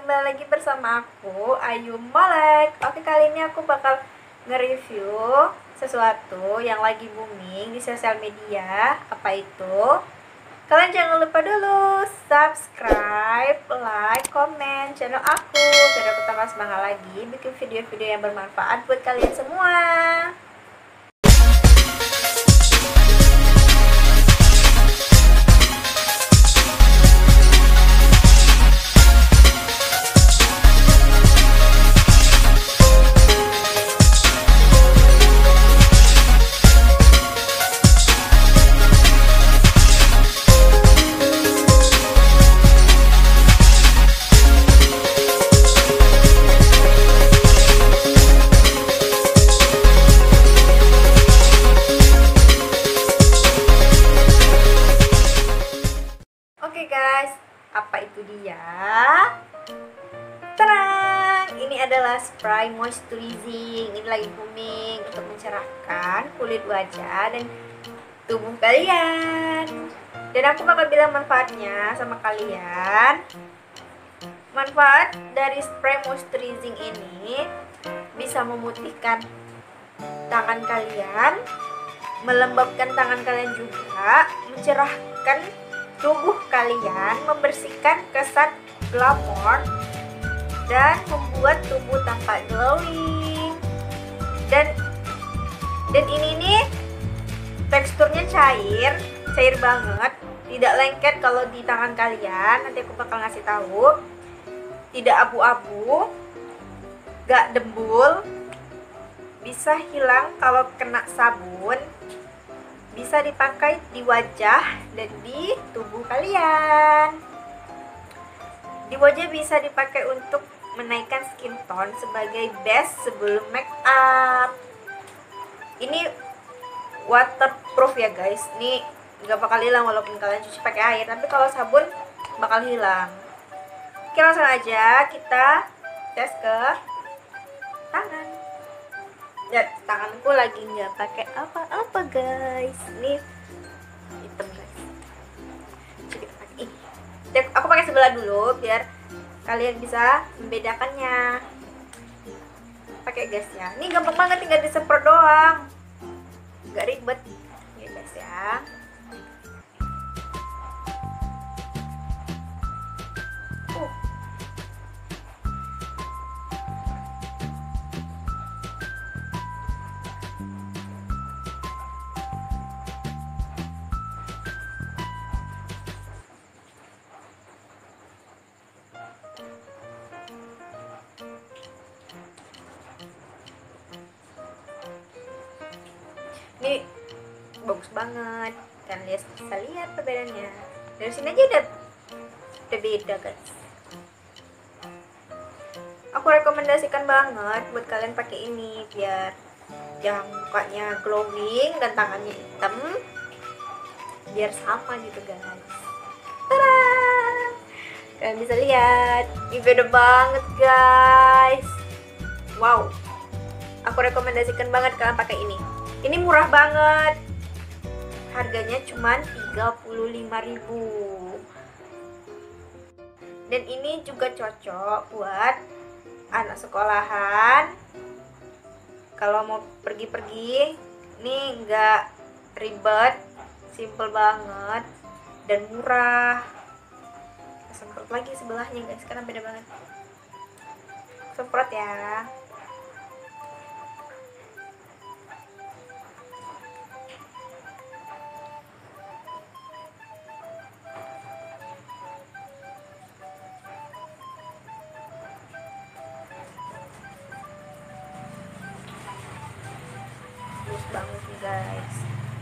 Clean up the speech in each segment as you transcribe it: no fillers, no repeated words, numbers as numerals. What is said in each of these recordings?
kembali lagi bersama aku, Ayu Molek. Oke, kali ini aku bakal nge-review sesuatu yang lagi booming di sosial media. Apa itu? Kalian jangan lupa dulu subscribe, like, komen channel aku biar aku tambah semangat lagi bikin video-video yang bermanfaat buat kalian semua. Oke guys, apa itu dia? Terang, ini adalah spray moisturizing. Ini lagi booming untuk mencerahkan kulit wajah dan tubuh kalian. Dan aku bakal bilang manfaatnya sama kalian. Manfaat dari spray moisturizing ini bisa memutihkan tangan kalian, melembabkan tangan kalian juga, mencerahkan tubuh kalian, membersihkan kesan glamor, dan membuat tubuh tampak glowing. Dan ini nih teksturnya cair banget, tidak lengket kalau di tangan kalian. Nanti aku bakal ngasih tahu. Tidak abu-abu, gak dembul, bisa hilang kalau kena sabun. Bisa dipakai di wajah dan di tubuh kalian. Di wajah bisa dipakai untuk menaikkan skin tone sebagai base sebelum make up. Ini waterproof ya guys. Ini nggak bakal hilang walaupun kalian cuci pakai air, tapi kalau sabun bakal hilang. Oke, langsung aja kita tes ke tangan. Ya, tanganku lagi nggak pakai apa-apa guys. Ini hitam guys. Coba kita pakai ini. Aku pakai sebelah dulu biar kalian bisa membedakannya. Pakai gas ya. Ini gampang banget, tinggal disemprot doang. Nggak ribet. Ya guys ya. Ini bagus banget, kan lihat, bisa lihat perbedaannya. Dari sini aja udah beda guys. Aku rekomendasikan banget buat kalian pakai ini biar yang mukanya glowing dan tangannya hitam, biar sama gitu guys. Tada! Kalian bisa lihat, ini beda banget guys. Wow, aku rekomendasikan banget kalian pakai ini. Ini murah banget. Harganya cuman 35.000. Dan ini juga cocok buat anak sekolahan. Kalau mau pergi-pergi, ini enggak ribet, simple banget dan murah. Semprot lagi sebelahnya guys, karena beda banget. Semprot ya. Bagus banget nih guys.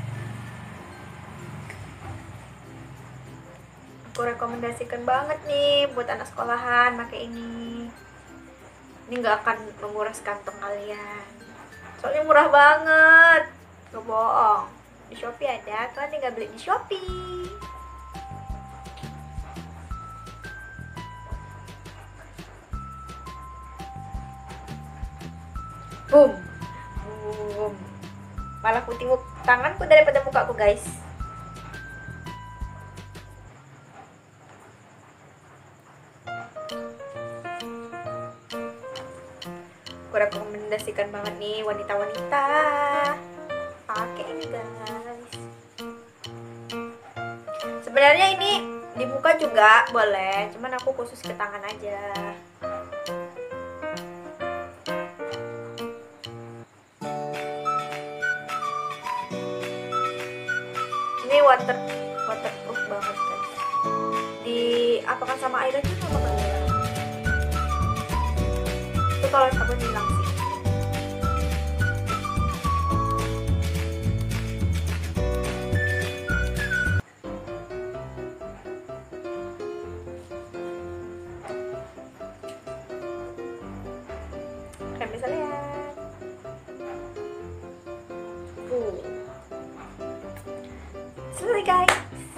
Aku rekomendasikan banget nih buat anak sekolahan pakai ini. Ini nggak akan menguras kantong kalian. Soalnya murah banget. Gak bohong. Di Shopee ada, kalian tinggal beli di Shopee. Boom. Boom. Malah putih tanganku daripada mukaku guys. rekomendasikan banget nih wanita-wanita pakai ini guys. Sebenarnya ini di muka juga boleh, cuman aku khusus ke tangan aja. Ini waterproof banget guys. Apakan sama air aja nggak bakal hilang. Itu kalau sabun hilang sih. Kalian bisa lihat. Selesai guys.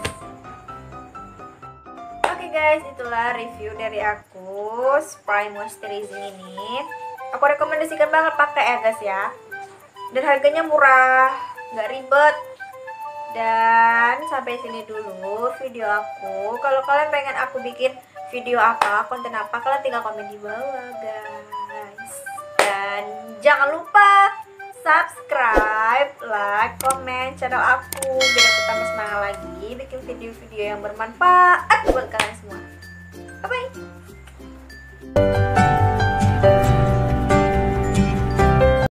Oke guys, itulah review dari aku spray moisturizing ini. Aku rekomendasikan banget pakai ya guys ya. Dan harganya murah, nggak ribet. Dan sampai sini dulu video aku. Kalau kalian pengen aku bikin video apa, konten apa, kalian tinggal komen di bawah guys. Dan jangan lupa subscribe, like, komen channel aku biar aku tambah semangat lagi bikin video-video yang bermanfaat buat kalian semua. Bye bye.